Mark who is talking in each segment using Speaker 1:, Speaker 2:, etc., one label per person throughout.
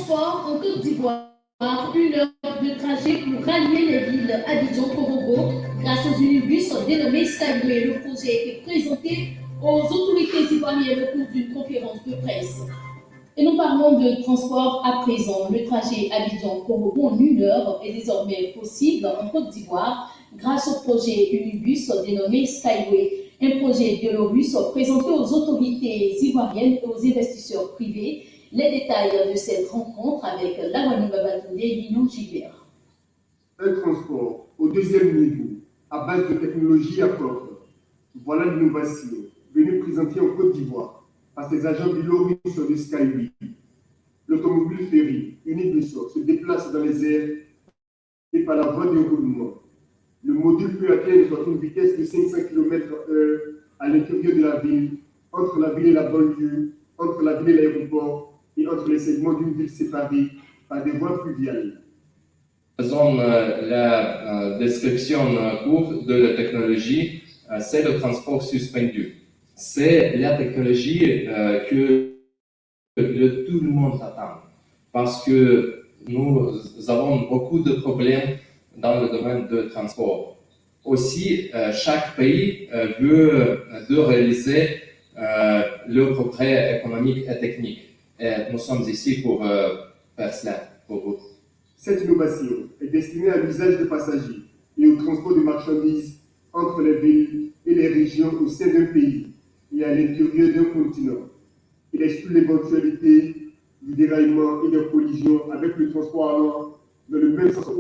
Speaker 1: transport en Côte d'Ivoire, 1 heure de trajet pour rallier les villes Abidjan-Korogo grâce aux unibus dénommés Skyway. Le projet a été présenté aux autorités ivoiriennes au cours d'une conférence de presse. Et nous parlons de transport à présent. Le trajet Abidjan-Korogo en 1 heure est désormais possible en Côte d'Ivoire grâce au projet Unibus dénommé Skyway. Un projet biélorusse présenté aux autorités ivoiriennes et aux investisseurs privés. Les détails de cette rencontre avec Lawani Babatunde et Lino Gilbert.
Speaker 2: Un transport au 2e niveau, à base de technologie à cordes. Voilà l'innovation venue présenter en Côte d'Ivoire par ses agents biélorusses de Skyway. L'automobile ferry Unibus se déplace dans les airs et par la voie de roulement. Le module peut atteindre une vitesse de 500 km/h à l'intérieur de la ville, entre la ville et la banlieue, entre la ville et l'aéroport et entre les segments d'une ville séparée par des voies fluviales.
Speaker 3: Faisons la description courte de la technologie, c'est le transport suspendu. C'est la technologie que tout le monde attend parce que nous avons beaucoup de problèmes dans le domaine de transport. Aussi, chaque pays veut réaliser le progrès économique et technique. Et nous sommes ici pour faire cela pour vous.
Speaker 2: Cette innovation est destinée à l'usage de passagers et au transport de marchandises entre les villes et les régions au sein d'un pays et à l'intérieur d'un continent. Il exclut l'éventualité du déraillement et des collisions avec le transport allant dans le même sens.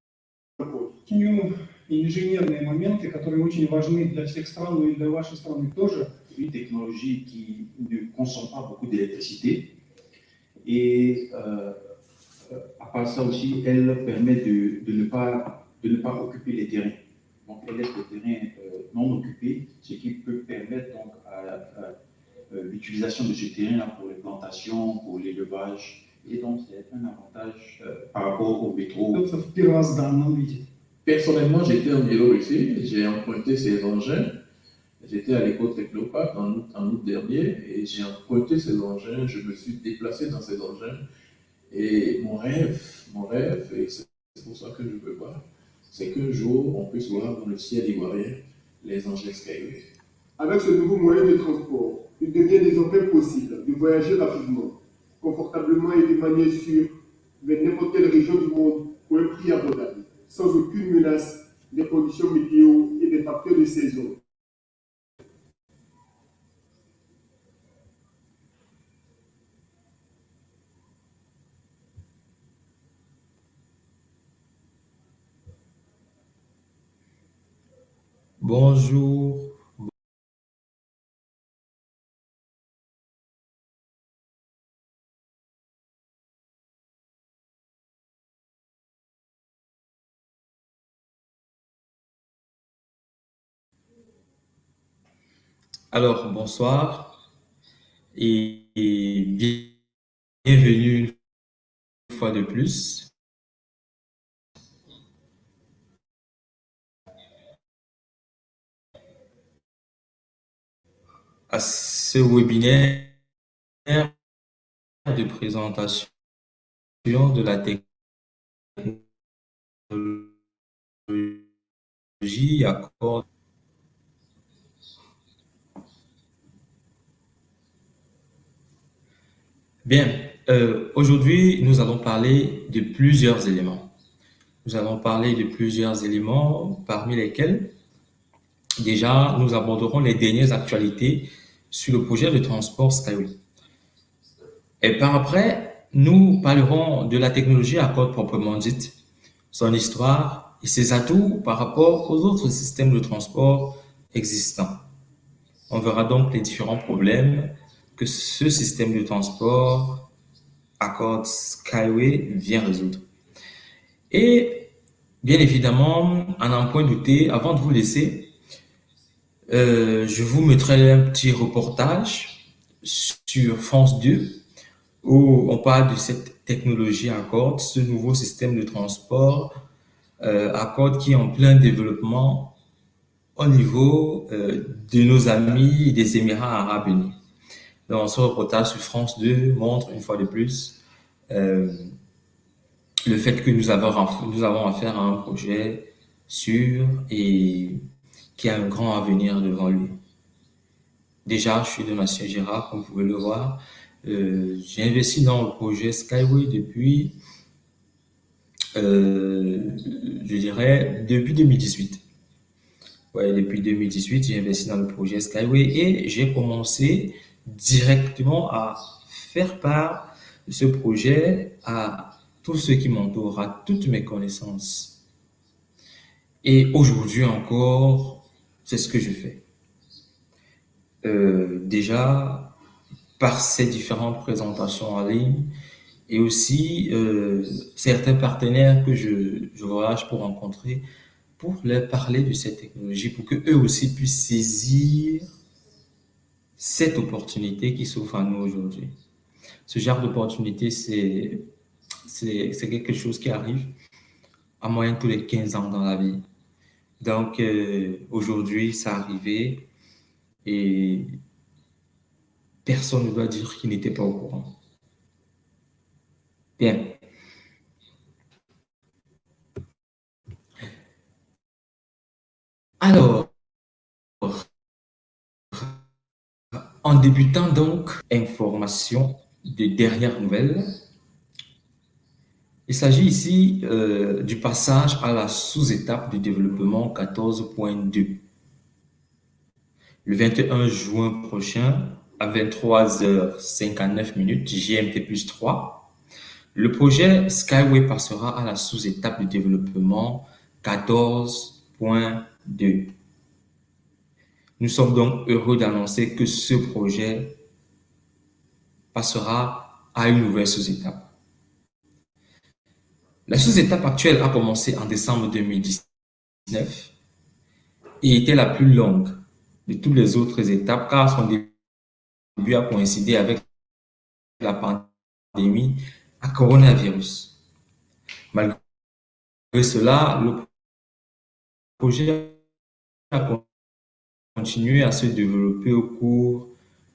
Speaker 4: Инженерные моменты, которые очень важны для всех стран, но и для вашей страны тоже.
Speaker 5: Une technologie qui ne consomme pas beaucoup d'électricité et à part ça aussi, elle permet de ne pas occuper les terrains. Donc elle laisse les terrains non occupés, ce qui peut permettre donc l'utilisation de ce terrain-là pour les plantations, pour l'élevage. Et donc c'est un avantage par rapport au métro.
Speaker 6: Personnellement, j'étais en Biélorussie, j'ai emprunté ces engins. J'étais à l'école Technopark en août dernier et j'ai emprunté ces engins, je me suis déplacé dans ces engins. Et mon rêve, et c'est pour ça que je veux voir, c'est qu'un jour on puisse voir dans le ciel ivoirien les engins Skyway.
Speaker 2: Avec ce nouveau moyen de transport, il devient désormais possible de voyager rapidement, confortablement et de manière sûre vers n'importe quelle région du monde pour un prix abordable, sans aucune menace des conditions météo et des facteurs de saison.
Speaker 7: Bonjour. Alors, bonsoir et bienvenue une fois de plus. À ce webinaire de présentation de la technologie à cordes. Bien, aujourd'hui, nous allons parler de plusieurs éléments. Nous allons parler de plusieurs éléments, parmi lesquels, déjà, nous aborderons les dernières actualités sur le projet de transport Skyway. Et par après, nous parlerons de la technologie à cordes proprement dite, son histoire et ses atouts par rapport aux autres systèmes de transport existants. On verra donc les différents problèmes que ce système de transport à cordes Skyway vient résoudre. Et bien évidemment, à n'en point douter, avant de vous laisser, je vous mettrai un petit reportage sur France 2 où on parle de cette technologie à cordes, ce nouveau système de transport à cordes qui est en plein développement au niveau de nos amis des Émirats arabes unis. Donc, ce reportage sur France 2 montre une fois de plus le fait que nous avons affaire à un projet sûr et qui a un grand avenir devant lui. Déjà, je suis de Nation Gérard, comme vous pouvez le voir. J'ai investi dans le projet Skyway depuis, je dirais, depuis 2018. Ouais, depuis 2018, j'ai investi dans le projet Skyway et j'ai commencé directement à faire part de ce projet à tous ceux qui m'entourent, à toutes mes connaissances. Et aujourd'hui encore, c'est ce que je fais. Déjà, par ces différentes présentations en ligne et aussi certains partenaires que je voyage pour rencontrer, pour leur parler de cette technologie, pour qu'eux aussi puissent saisir cette opportunité qui s'offre à nous aujourd'hui. Ce genre d'opportunité, c'est quelque chose qui arrive en moyenne tous les 15 ans dans la vie. Donc, aujourd'hui, ça arrivé et personne ne doit dire qu'il n'était pas au courant. Bien. Alors, en débutant donc, information de dernières nouvelles, il s'agit ici du passage à la sous-étape du développement 14.2. Le 21 juin prochain, à 23h59 GMT plus 3, le projet Skyway passera à la sous-étape du développement 14.2. Nous sommes donc heureux d'annoncer que ce projet passera à une nouvelle sous-étape. La sous-étape actuelle a commencé en décembre 2019 et était la plus longue de toutes les autres étapes car son début a coïncidé avec la pandémie à coronavirus. Malgré cela, le projet a continué à se développer au cours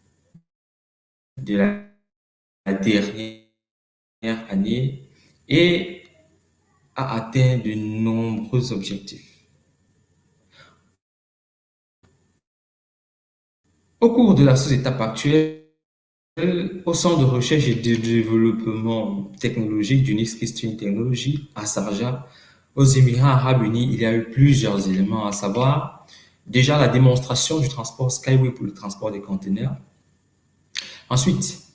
Speaker 7: de la dernière année et a atteint de nombreux objectifs. Au cours de la sous-étape actuelle, au Centre de recherche et de développement technologique d'Unix Christian Technology à Sharjah, aux Émirats Arabes Unis, il y a eu plusieurs éléments à savoir. Déjà, la démonstration du transport Skyway pour le transport des conteneurs. Ensuite,